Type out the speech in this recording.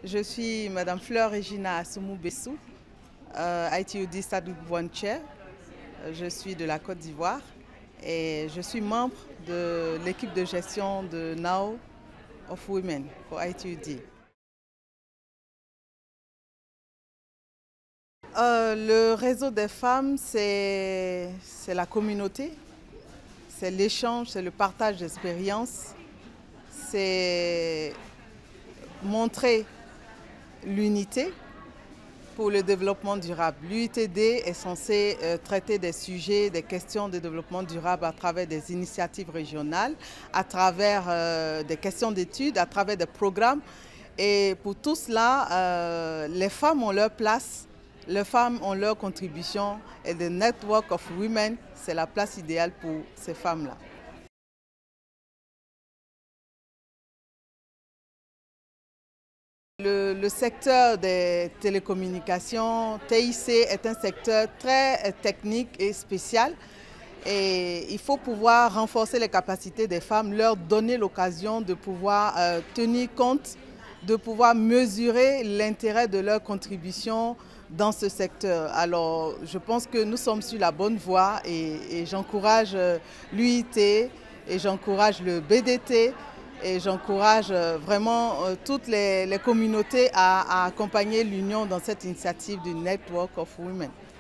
Je suis Madame Fleur Regina Assoumou-Bessou, ITUD Stade Chair. Je suis de la Côte d'Ivoire et je suis membre de l'équipe de gestion de Now of Women pour ITUD. Le réseau des femmes, c'est la communauté, c'est l'échange, c'est le partage d'expériences, c'est montrer l'unité pour le développement durable. L'UITD est censé traiter des sujets, des questions de développement durable à travers des initiatives régionales, à travers des questions d'études, à travers des programmes. Et pour tout cela, les femmes ont leur place, les femmes ont leur contribution et le Network of Women, c'est la place idéale pour ces femmes-là. Le secteur des télécommunications, TIC, est un secteur très technique et spécial. Et il faut pouvoir renforcer les capacités des femmes, leur donner l'occasion de pouvoir tenir compte, de pouvoir mesurer l'intérêt de leur contribution dans ce secteur. Alors, je pense que nous sommes sur la bonne voie et j'encourage l'UIT et j'encourage le BDT. Et j'encourage vraiment toutes les communautés à accompagner l'Union dans cette initiative du Network of Women.